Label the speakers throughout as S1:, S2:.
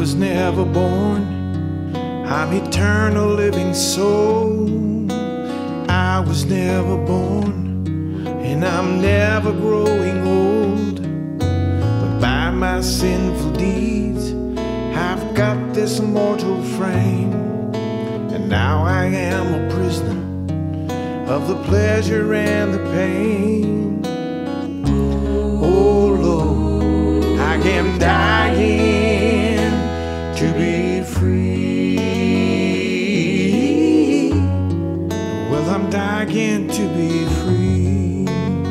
S1: was never born. I'm eternal living soul. I was never born, and I'm never growing old. But by my sinful deeds, I've got this mortal frame, and now I am a prisoner of the pleasure and the pain. Oh Lord, I am dying to be free. Well, I'm dying to be free.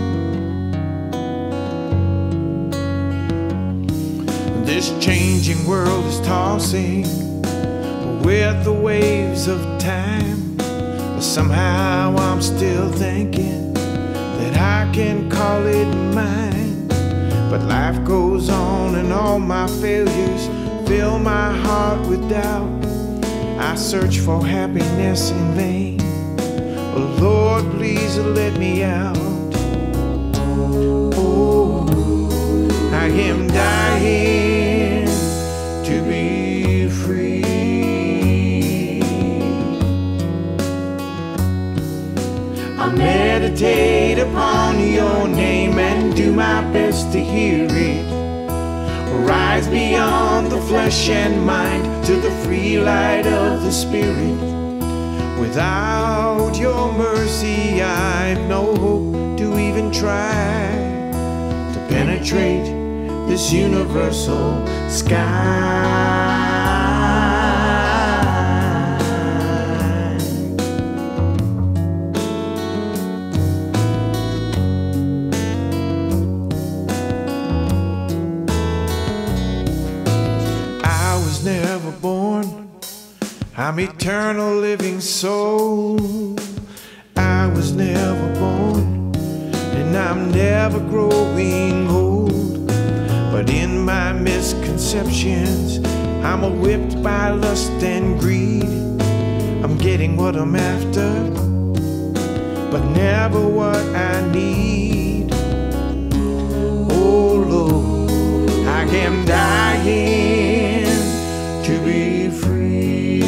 S1: This changing world is tossing with the waves of time, but somehow I'm still thinking that I can call it mine. But life goes on and all my failures fill my heart with doubt. I search for happiness in vain. Oh Lord, please let me out. Oh, I am dying to be free. I meditate upon your name and do my best to hear it. Rise beyond the flesh and mind to the free light of the Spirit. Without your mercy, I've no hope to even try to penetrate this universal sky. Never born, I'm eternal living soul. I was never born, and I'm never growing old. But in my misconceptions, I'm whipped by lust and greed. I'm getting what I'm after, but never what I need. Oh Lord, I am dying to be free.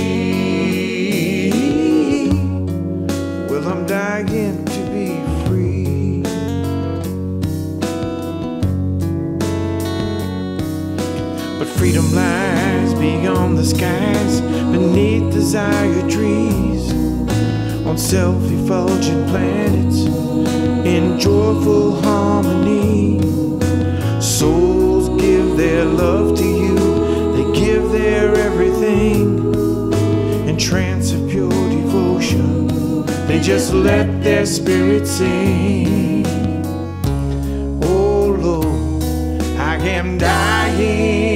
S1: Well, I'm dying to be free. But freedom lies beyond the skies, beneath desired trees, on self-effulgent planets, in joyful harmony. Souls give their love to you, give their everything in trance of pure devotion. They just let their spirit sing. Oh Lord, I am dying